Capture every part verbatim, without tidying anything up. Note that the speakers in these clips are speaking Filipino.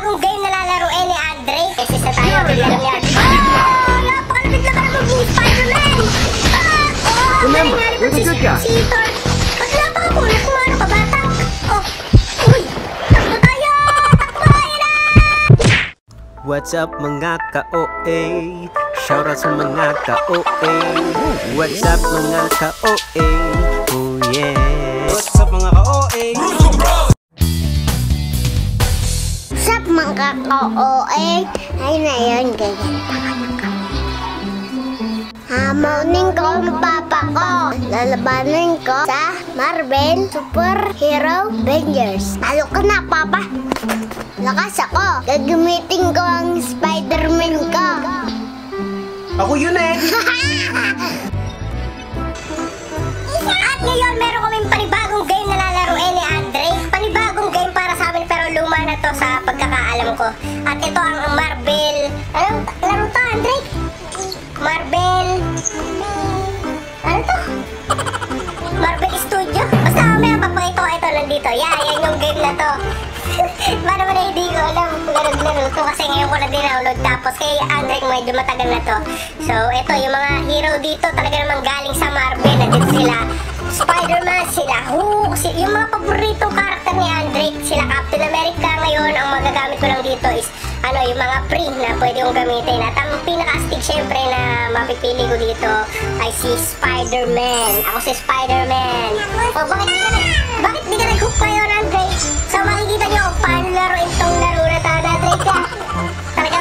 panibagong game na lalaruin ni Andre. Kasi sa tayo, bigyan niya. Oh! Napakalapit na parang mag-ni Spider-Man! Ah! Oh! Remember, Nangyari we're pa the si, good guys. si Thor. Ba't napakakulat kung ano ka, bata? Oh! Uy! Takbo tayo! Takbo! Ayan na! What's up mga ka-O A? Shoutout sa mga ka-O A. What's up mga ka-O A? Oh yeah. What's up mga ka-O A? Sup mga ka-O A? Ay na yun, ganyan. Hamonin ko ang papa ko. Lalabanin ko sa Marvel Super Hero Avengers. Talo ka na, papa. Lakas ako. Gagamitin ko ang Spider-Man ko. Ako yun eh! At ngayon, meron kaming panibagong game na lalaruin ni Andre. Panibagong game para sa amin, pero luma na to sa pagkakaalam ko. At ito ang Marvel... Anong laro to, Andre? Marvel... Ano to? Marvel Studio? Basta mamaya papakita ko ito nandito. Yeah, yan yung game na to. Paano mo na hindi ko alam kung laro-laro to kasi ngayon ko na dinownload tapos kay Andre medyo matagal na to. So ito yung mga hero dito talaga namang galing sa Marvel. Nandito sila Spider-Man, sila Hulk, si yung mga paboritong karakter ni Andre, sila Captain America. Ngayon ang magagamit ko lang dito is ano yung mga pre na pwede kong gamitin. At ang pinaka-astig syempre na mapipili ko dito ay si Spider-Man. Ako si Spider-Man. O bakit di ka nag bakit di ka nag-hook kayo, Andre? So makikita nyo kung paano laruin tong laro na to, Andre ka. Talagang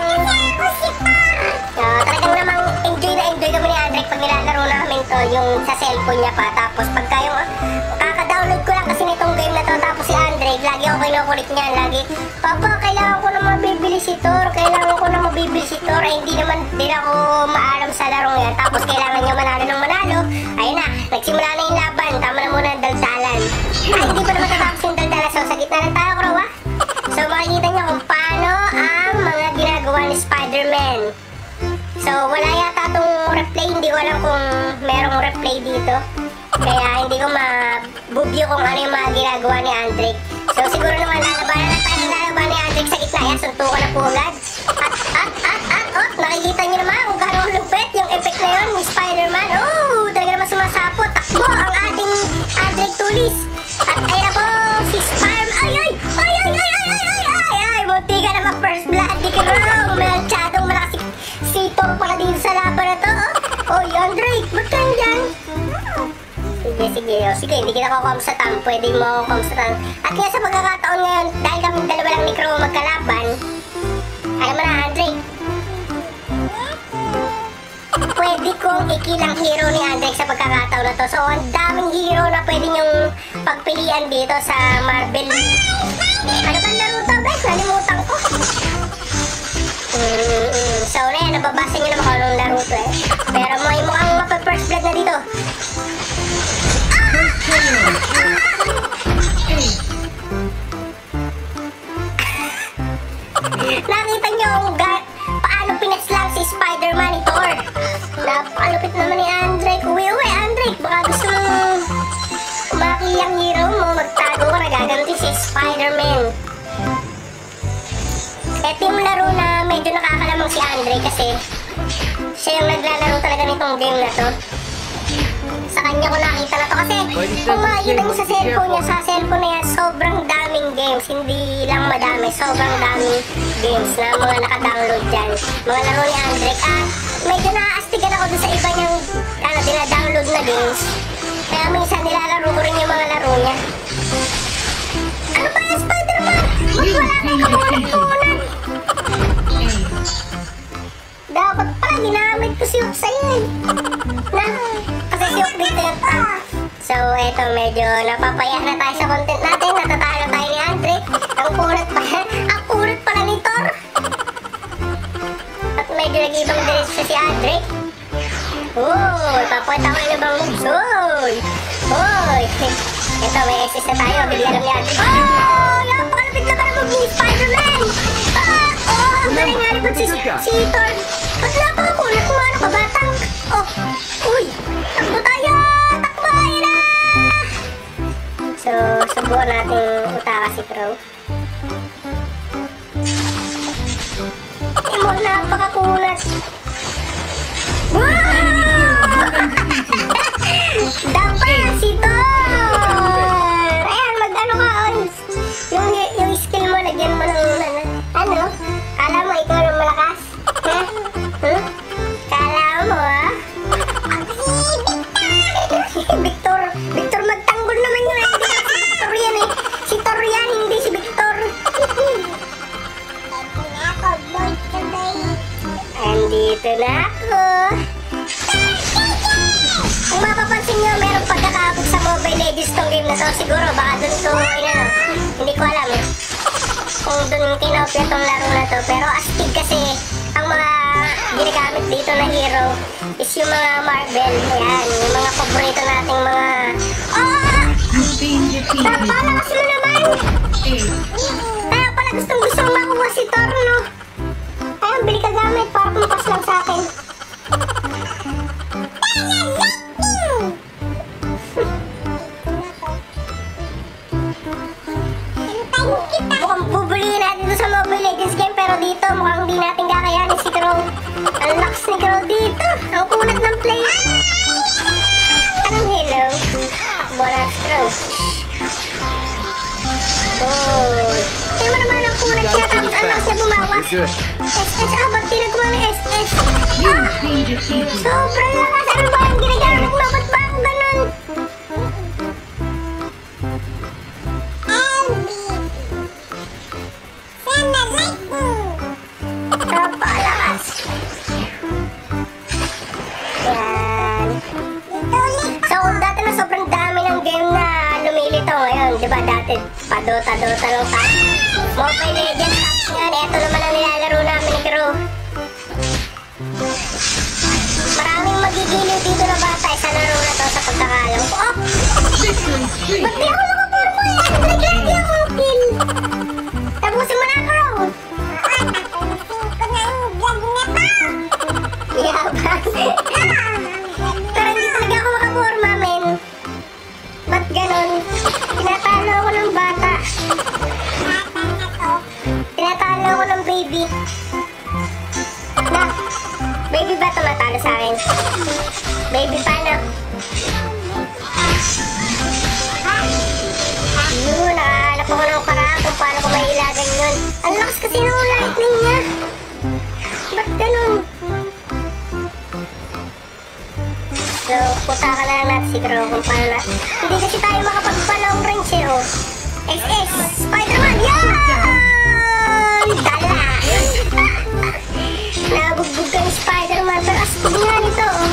uh, talagang namang enjoy na enjoy kami ni Andre pag nilalaro namin to yung sa cellphone niya pa. Tapos pagka yung uh, kaka-download ko lang kasi nitong game na to, tapos si Andre lagi ako kinukulit niya. Lagi, Papa, kailangan ko na mabibili si Thor, kailangan ko na mabibili si Thor. Eh, hindi naman din ako maalam sa larong yan. Tapos kailangan niya manalo ng manalo. Ayun na, nagsimula na yung laban. Tama na muna ang daldalan. Ay, hindi pa naman tatapos yung daldalan. So, sa gitna lang tayo, Crow, ha? So, makikita niyo kung paano ang mga ginagawa ni Spider-Man. So, wala yata itong replay. Hindi ko alam kung merong replay dito. Kaya hindi ko mabubyo kung ano yung mga ginagawa ni Andre. So, siguro naman lalabanan na tayo ng lalaban ni Andre sa gitna. Yan, suntukan na po agad. At, at, at, at, at, nakikita niyo naman kung gano'ng lupit yung effect na yun ni Spider-Man. Oh, talaga naman sumasapot. Takbo ang ating Andre Tulis. At ayun po, si Spider-Man. Ay, ay, ay, ay, ay, ay, ay, ay, ay, ay, munti ka naman first blood. Di ka wrong. Melchadong malakas si Thor pala dito sa laban na to. Oh, Andre, ba't ka dyan? Sige, sige, oh. Sige, hindi kita kukom sa tam. Pwede mo kukom sa tam. At kaya sa pagkakataon ngayon, dahil kami dalawa lang ni Crow magkalaban, alam mo na, Andre, pwede kong ikilang hero ni Andre sa pagkakataon na to. So, ang daming hero na pwede niyong pagpilian dito sa Marvel. Ano ba laro to, Bes? Nalimutan ko. Mm-mm. So, na yan, nababasa niyo naman kung anong laro to eh. Pero may mukhang mapag-first blood na dito. Nakita niyo kung paano pinaslang si Spider-Man ni Thor. Napakalupit naman ni Andre. Uwi-uwi, Andre. Baka gusto mong umaki ang hero mo. Magtago ka na gagamit si Spider-Man. Ito yung laro na medyo nakakalamang si Andre kasi siya yung naglalaro talaga nitong game na to. Sa kanya ko nakita na to kasi kung makikita niyo sa cellphone niya, sa cellphone na yan, sobrang daming games. Hindi lang madami, sobrang daming games na mga naka-download dyan. Mga laro ni Andre. Ah, medyo naaastigan ako dun sa iba niyang ano, dina-download na games. Kaya minsan nilalaro ko rin yung mga laro niya. Ano ba yung Spider-Man? Ba't wala kang kapunan-punan? Dapat pala ginamit ko si Hulk sa'yo eh. Na, kasi si Hulk dito yung tank. So, eto medyo napapayah na tayo sa content natin. Natatalo tayo ni Andre. Ang kurat pala, ang kurat pala ni Thor. At medyo nag-ibang diretso si Andre. Uy, papakita ko yung ibang moves. Uy, uy. Ito, may access na tayo. Bigla lang ni Andre. Oh, napakalapit na para mag-ni Spider-Man. Ah, oh, ang galing nga rin si, si Thor. Ba't napakakulat kung ano ka batang? Oh, uy, takbo tayo! Takbo, ayun na! So, subukan natin utaka si Crow. napakakunat. Wow! Dapasitor! Ayan, mag-ano ka, Ons. Yung, yung skill mo, lagyan mo ng, ano, kala mo ikaw yung malakas? Ha? Huh? Kala mo, ha? Victor! Victor, magtanggol naman yun. Hindi si Victor yan eh. Si Tor yan, hindi si Victor. Andito na ako. Kung mapapansin nyo, merong pagkakaabot sa Mobile Legends tong game na to. Siguro, baka dun to, ano, hindi ko alam eh. Kung dun kinopya tong laro na to. Pero astig kasi, ang mga ginagamit dito na hero is yung mga Marvel. Ayan, yung mga paborito nating mga... Oh! Napalakas mo naman! Kaya pala gustong gusto makuha si Thor, no? Ayun, bili ka gamit para pumakas lang sa akin. Mukhang bubulihin natin ito sa Mobile Legends game, pero dito mukhang hindi natin kakayanin si Crow. Ang lakas ni Crow dito. Ang kunat ng play. Anong hello? Bonus Crow. Good. Tingnan mo naman ang kunat niya, tapos ang lakas niya bumawas. S S, ah, ba't tinagawa ng S S? Ah! Sobrang lakas. Ano ba yung ginagano? Nagmabat ba ako ganun? Napalakas. Yan. So, dati na sobrang dami ng game na lumilito ngayon. Diba dati, padota-dota lang sa Mobile Legends. Yan, eto naman ang nilalaro namin ni Crow. Maraming magigiliw dito na bata sa laro na to sa pagkakalam ko. Oh! Ba't di ako nakapormula? Naglag di ako kill. Tapusin mo na, Crow. Yabang. Pero hindi talaga ako makaporma, men. Ba't ganon? Tinatalo ako ng bata. Tinatalo ako ng baby. Na, baby ba tumatalo sa akin? Baby paano? Yun, nakahanap ako ng paraan kung paano ko mailagan yun. Ang lakas kasi ng lightning niya. Ba't ganon? So, puta ka na lang natin si Crow kung paano na. Hindi kasi tayo makapagpa-long range eh, oh. S S! Spider-Man! Yan! Dala! Nabugbog ka ni Spider-Man, pero astig nga nito, oh.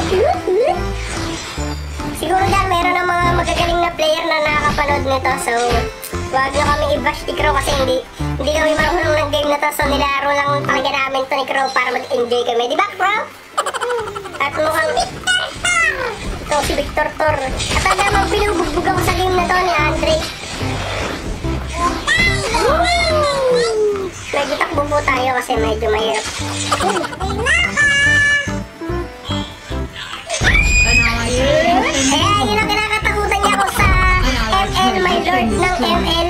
Siguro dyan, meron ng mga magagaling na player na nakakapanood nito, so huwag na kami i-bash ni Crow kasi hindi hindi kami marunong ng game na to, so nilaro lang talaga namin to ni Crow para mag-enjoy kami. Di ba, Crow? At mukhang ito si Victor Tor. At ang namang binubugbog ako sa game na to ni Andre. Medyo takbo po tayo kasi medyo mahirap. Kaya yun ang kinakatakutan niya ako sa M L, my lord ng M L.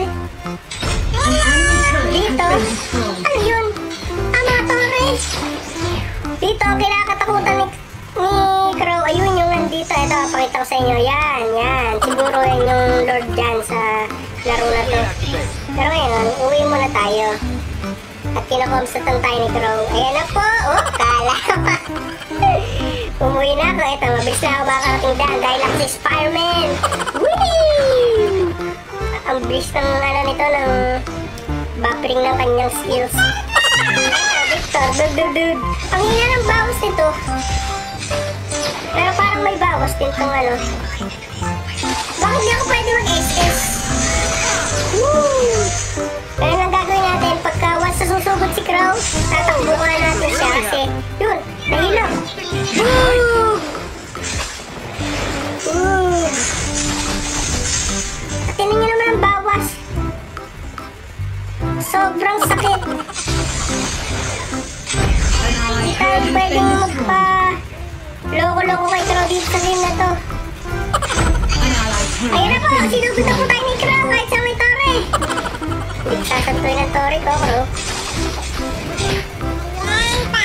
Dito, ano yun? Ah, mga torres. Dito, kinakatakutan ni, ni Crow. Ayun yung nandito. Ito, pakita ko sa inyo. Yan, yan. Siguro yan yung lord dyan sa laro na to. Pero ngayon, uwi muna tayo. At kinakomsatan tayo ni Crow. Ayan na po. Oh, kala pa. Umuwi na ako. Ito, mabilis na ako makarating dyan. Dahil ako si Spider-Man. Whee! Ang bilis ng ano nito, ng buffering ng kanyang skills. Victor, dude, dude, dude. Ang hina ng bawas nito. Pero parang may bawas din itong ano. Bakit di ako pwede mag-S S? Woo! Pero ang gagawin natin, pagka once na susugod si Crow, tatakbo ka natin siya kasi, yun, nahilo. Woo! Woo! At tinan nyo naman ang bawas. Sobrang sakit. Hindi tayo pwedeng magpa loko-loko kay Crow dito sa game na to. Ayun na po, sinugod na po tayo ni Crow kahit sa may tore. Hindi sasantuin ang tore ko, Crow.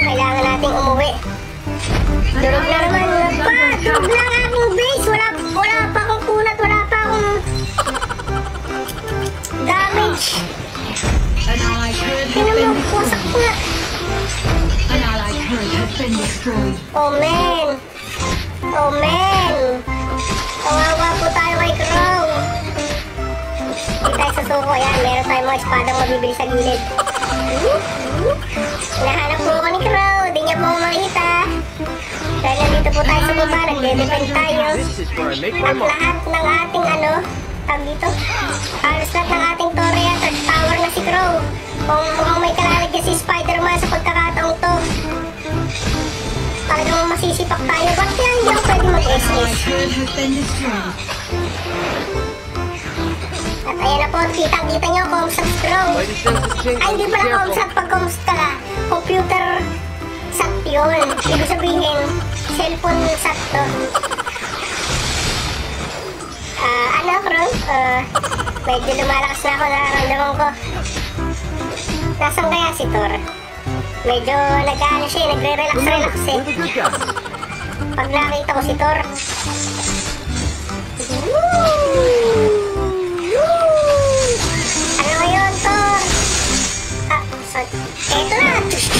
kailangan nating umuwi. Durog na naman pa, durog na ang aking base. Wala, wala pa akong kunat, wala pa akong damage. An allied turret has Ano been mo, pusak destroyed. na. An allied turret has been destroyed. Oh man! Oh man! Kawawa po tayo kay Crow. Hindi tayo susuko. Yan, meron tayong mga espadang mabibili sa gilid. Nahanap po ako ni Crow. Di niya po ako makita. Dahil nandito po tayo sa baba. Nagde-defend tayo. This is where I make my At mark. lahat ng ating ano, tawag dito, halos lahat ng ating torre at third tower na si Crow. Kung mukhang may kalalagyan si Spider-Man sa pagkakataong to, talagang masisipak tayo. Ba't kaya hindi ako pwede mag-S S? Allied turret has been destroyed. At ayan na po, kitang-kita nyo, Comsat Crow. Ladies and gentlemen, Ay, hindi pala careful. Comsat pag Comsat ka na. Computer sat yun. Ibig sabihin, cellphone sat to. Ah, ano, Crow? Ah, medyo lumalakas na ako, nararamdaman ko. Nasaan kaya si Thor? Medyo nag-ano siya, eh, nagre-relax-relax eh. We're the good guys. Pag nakita ko si Thor. Ano ngayon, Thor? Ah, so, eto na!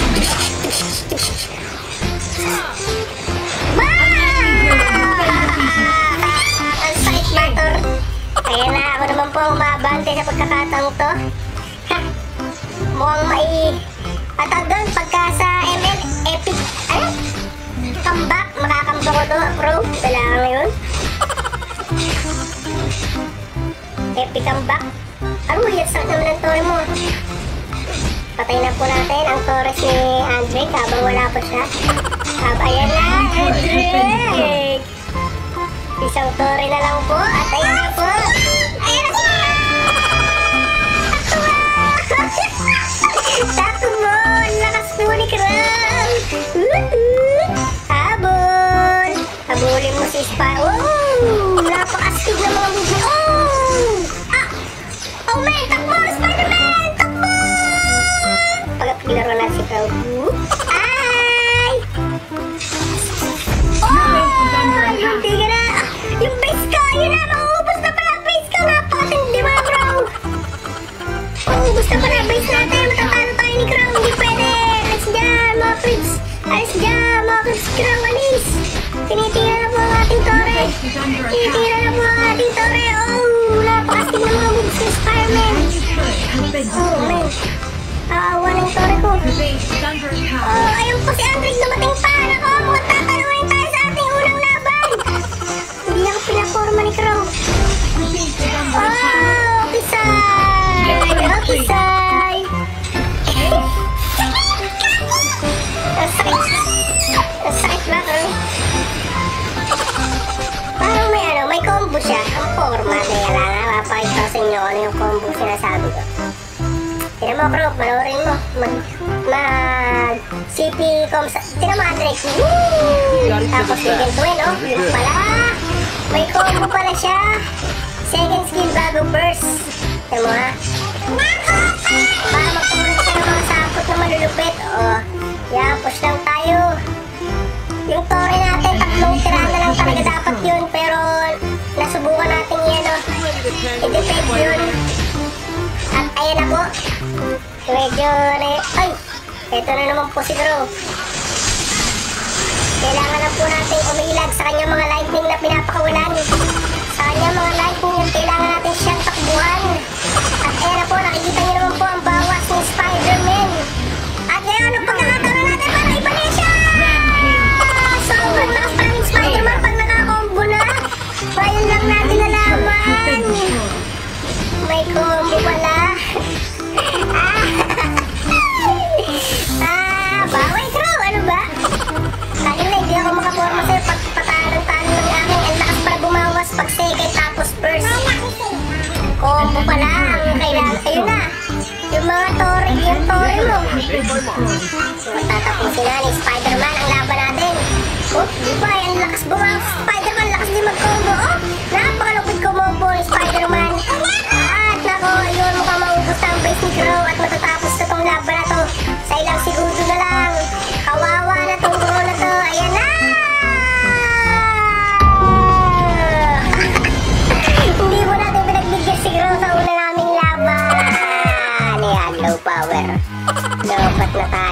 Bah! Ang sakit ba, Thor? Ayan na, ako naman po ang umabante sa pagkakataong to. Ha! Mukhang mai... At doon, pagka sa M L, epic... Ano? Comeback, makakamba ko to, bro. Kailangan ngayon. Epic comeback. Ano, yung sakit naman ng tore mo. Patay na po natin ang Torres ni Andre habang wala pa siya. Hab, ayan na, Andre! Isang tore na lang po at ayan na po. Ayan na po! Takbo! Lakas po ni Crow! Habol! Habulin mo si Spy. Oh! Napakastig na mga movement. Oh! Ah! Oh man! Takbo! Spider-Man! Takbo! Pag-laro na si Crow. Ay! Oh! Yung tiga na! Ah, yung base ka! Yun na! Mauubos na pala ang base ka! Napakatindi mga Crow! Mauubos na pala ang base natin! Matatalo tayo ni Crow! Hindi pwede! Alis dyan mga Crips! Alis dyan mga Crips! Crow! Alis! Tinitira na po ang ating tore! Is under Tinitira attack. na po ang ating tore! Oh! Napakastig na mga moves ni Spider-Man! Turret has been Oh man! destroyed. Aawa ng tore ko! The base is under attack. Oh! Ayun po si Andre dumating pa! Nako! Mukhang tataluin tayo sa ating unang laban! Hindi ako pinaporma ni Crow! The base is under attack. Oh! Kisay! Oh! Kisay! Ang sakit! Ang sakit ba, Crow? Parang may ano, may combo siya. Ang forma. Kaya lang nga, mapakita ko sa inyo ano yung combo sinasabi ko. Tinan mo, Crow, manorin mo. Mag, mag, C P comsa. Tinan mo, Andre. Woo! Tapos second win, oh. Yun pala. May combo pala siya. Second skill bago burst. Tinan mo, ha. Para magkaroon siya ng mga sapot na malulupit. Oh, yan, push lang tayo. Yung tore natin, tatlong tirahan na lang talaga dapat yun. Pero, nasubukan natin yan, oh. I-defend yun. At ayan na po. Medyo na... Ay! Ito na naman po si Crow. Kailangan na po natin umilag sa kanyang mga lightning na pinapakawalan. Sa kanyang mga lightning yung kailangan natin siyang takbuhan. At ayan na po, nakikita niyo naman po ang bawas ng Spider-Man. At ngayon, ang pagkakataon natin para ibalik siya! Ah, sobrang lakas pa ng Spider-Man pag nakakombo na. Ngayon lang natin nalaman. May combo pala. Ah, ah, bawal Crow, ano ba? Kanina hindi ako makaporma sa'yo pag patalang-talang ng aking ang lakas para bumawas pag second tapos first. Combo pala ang kailangan. Ayun na. Yung mga tore, yung tore mo. Matatapusin na ni Spider-Man ang laban natin. Oh, di ba? Ang lakas bumawas. Spider-Man, lakas din mag-combo. Oh, napakalupit combo ni Spider-Man. At nako, yun mukhang maubos na ang base ni Crow at matatapos na tong laban na to. Sa ilang segundo na lang. Kawawa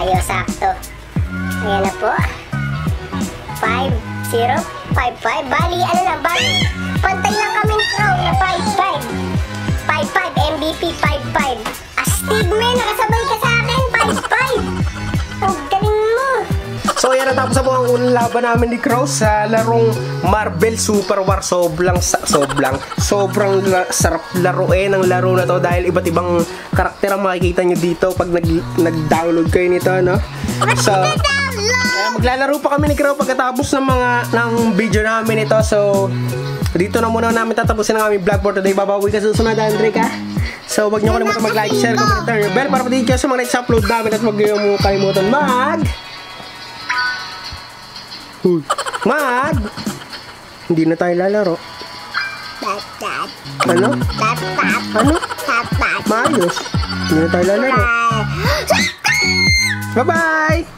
tayo, sakto. Ayan na po. five zero five five. Bali, ano lang, bali. Pantay lang kami ni Crow na five five. five five, M V P five five. Astigme, nakasabay ka sa akin, five five. Ang galing mo. So yan, natapos na po ang unang laban namin ni Crow sa larong Marvel Super War. Sobrang, sobrang, sobrang la, sarap laruin ang laro na to dahil iba't ibang karakter ang makikita nyo dito pag nag, nag-download kayo nito, no? So, kaya maglalaro pa kami ni Crow pagkatapos ng mga ng video namin ito. So, dito na muna namin tatapusin ang aming vlog for today. Babawi ka susunod, Andre ka. So, wag nyo kalimutan mag-like, share, comment, turn your bell para pati kayo sa mga next upload namin at wag nyo mo kalimutan mag... Uy, mag... Hindi na tayo lalaro. Ano? Ano? Maayos. Hindi na tayo lalaro. Bye-bye!